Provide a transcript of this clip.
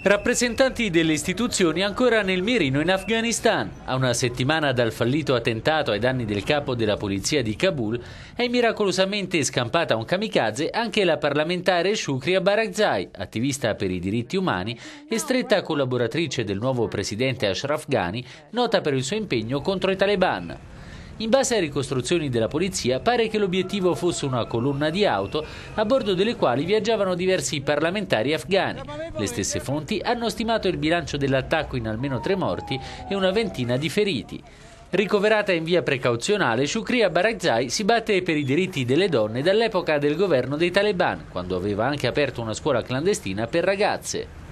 Rappresentanti delle istituzioni ancora nel mirino in Afghanistan. A una settimana dal fallito attentato ai danni del capo della polizia di Kabul è miracolosamente scampata un kamikaze anche la parlamentare Shukriya Barakzai, attivista per i diritti umani e stretta collaboratrice del nuovo presidente Ashraf Ghani, nota per il suo impegno contro i Taliban. In base a ricostruzioni della polizia, pare che l'obiettivo fosse una colonna di auto a bordo delle quali viaggiavano diversi parlamentari afghani. Le stesse fonti hanno stimato il bilancio dell'attacco in almeno 3 morti e una ventina di feriti. Ricoverata in via precauzionale, Shukriya Barakzai si batte per i diritti delle donne dall'epoca del governo dei Taliban, quando aveva anche aperto una scuola clandestina per ragazze.